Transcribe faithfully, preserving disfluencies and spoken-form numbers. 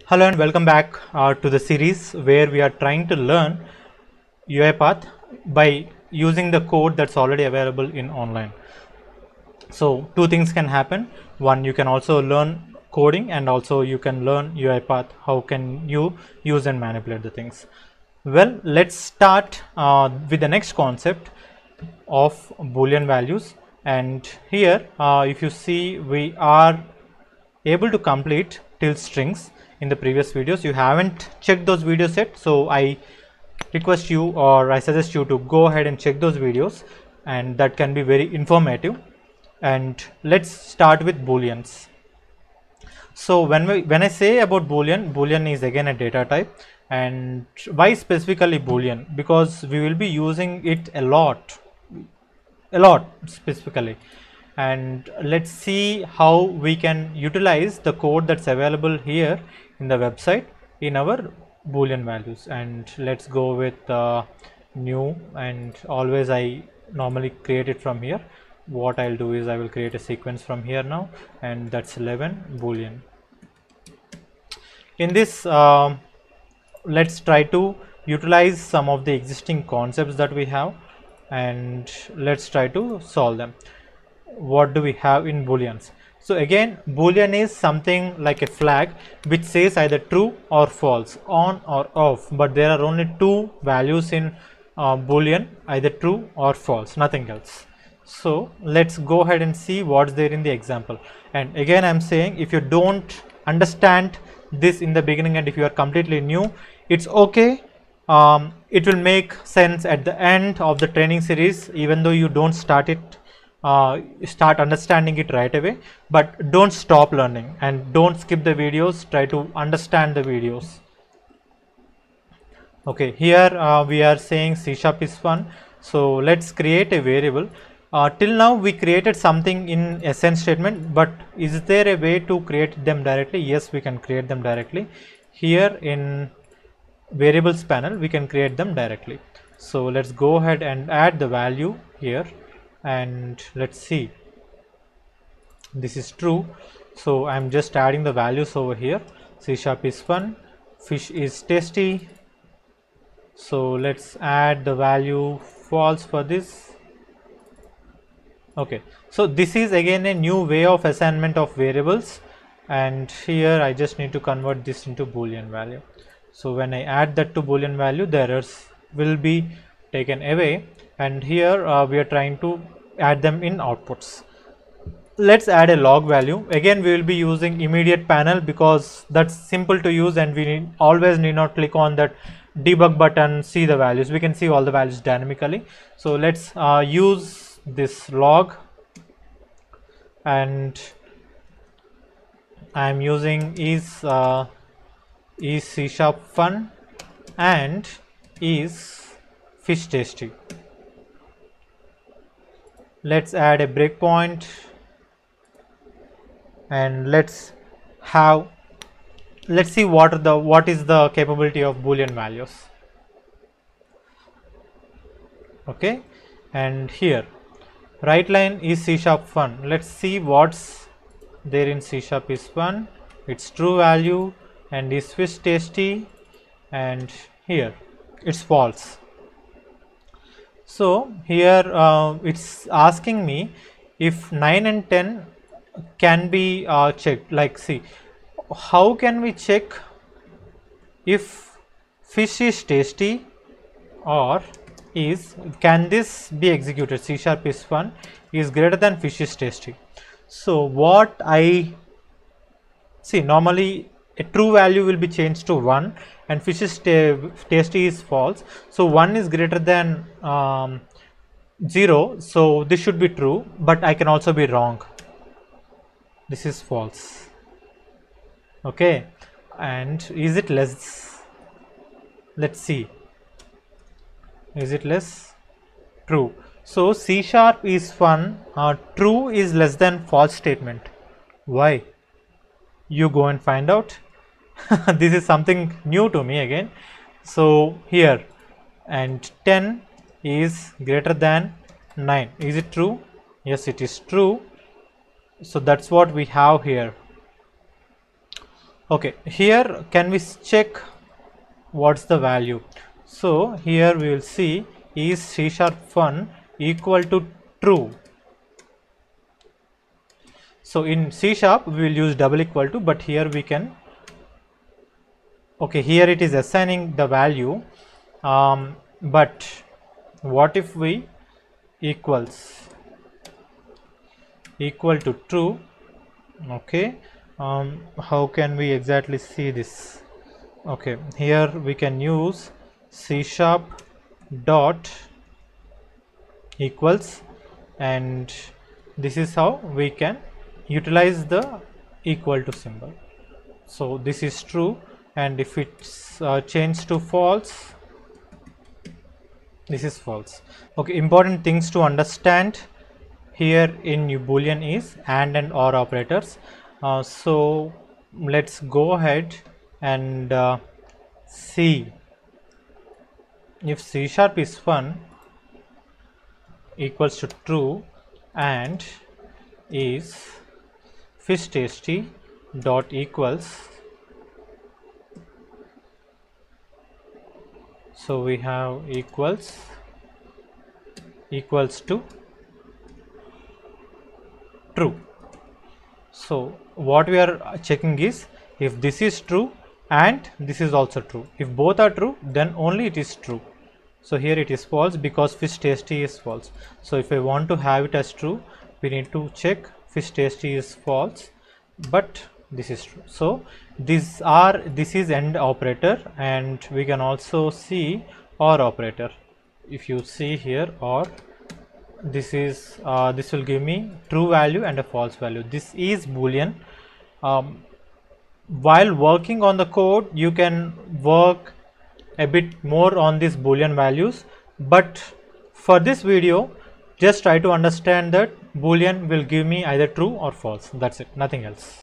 Hello and welcome back uh, to the series where we are trying to learn UiPath by using the code that's already available in online. So two things can happen. One, you can also learn coding, and also you can learn UiPath. How can you use and manipulate the things? Well, let's start uh, with the next concept of Boolean values. And here uh, if you see, we are able to complete till strings in the previous videos. You haven't checked those videos yet, so I request you, or I suggest you to go ahead and check those videos, and that can be very informative. And let's start with booleans. So when we when I say about boolean, boolean is again a data type. And why specifically boolean? Because we will be using it a lot a lot specifically. And let's see how we can utilize the code that's available here in the website in our Boolean values. And let's go with uh, new, and always I normally create it from here. What I'll do is I will create a sequence from here now, and that's eleven Boolean. In this uh, let's try to utilize some of the existing concepts that we have, and let's try to solve them. What do we have in booleans? So again, boolean is something like a flag which says either true or false, on or off, but there are only two values in uh, boolean, either true or false, nothing else. So let's go ahead and see what's there in the example. And again, I'm saying, if you don't understand this in the beginning, and if you are completely new, it's okay. Um, it will make sense at the end of the training series, even though you don't start it uh, start understanding it right away. But don't stop learning, and don't skip the videos. Try to understand the videos. Okay, here uh, we are saying C sharp is fun. So let's create a variable. Uh, till now we created something in a send statement, but is there a way to create them directly? Yes, we can create them directly. Here in variables panel we can create them directly. So let's go ahead and add the value here, and let's see, this is true. So I'm just adding the values over here. C sharp is fun, fish is tasty. So let's add the value false for this. Okay, so this is again a new way of assignment of variables, and here I just need to convert this into Boolean value. So when I add that to Boolean value, the errors will be taken away, and here uh, we are trying to add them in outputs. Let's add a log value. Again, we will be using immediate panel because that's simple to use, and we need, always need not click on that debug button, see the values. We can see all the values dynamically. So let's uh, use this log, and I am using is uh, is C sharp fun and is fish tasty. Let's add a breakpoint, and let's have let's see what are the what is the capability of Boolean values. Okay, and here right line is C sharp fun. Let's see what's there in C sharp is fun. It's true value, and is fish tasty, and here it's false. So here uh, it's asking me if nine and ten can be uh, checked. Like, see, how can we check if fish is tasty, or is can this be executed? C sharp is fun is greater than fish is tasty. So what I see, normally a true value will be changed to one, and fish is tasty is false. So one is greater than um, zero, so this should be true, but I can also be wrong. This is false. Okay, and is it less? Let's see, is it less? True. So C sharp is fun, uh, true is less than false statement. Why? You go and find out. This is something new to me again. So here, and ten is greater than nine. Is it true? Yes, it is true. So that's what we have here. Okay, here can we check what's the value? So here we will see is C sharp fun equal to true. So in C sharp we will use double equal to, but here we can, okay, here it is assigning the value, um, but what if we equals equal to true? Okay, um, how can we exactly see this? Okay, here we can use C sharp dot equals, and this is how we can utilize the equal to symbol. So this is true, and if it's uh, changed to false, this is false. Okay, important things to understand here in Boolean is and and or operators. Uh, so let's go ahead and uh, see if C sharp is fun equals to true and is fish tasty dot equals, so we have equals equals to true. So what we are checking is if this is true and this is also true. If both are true, then only it is true. So here it is false because fish tasty is false. So if I want to have it as true, we need to check fish tasty is false, but this is true. So these are, this is AND operator, and we can also see OR operator. If you see here OR, this is uh, this will give me true value and a false value. This is Boolean. Um, while working on the code, you can work a bit more on these Boolean values, but for this video just try to understand that Boolean will give me either true or false. That's it, nothing else.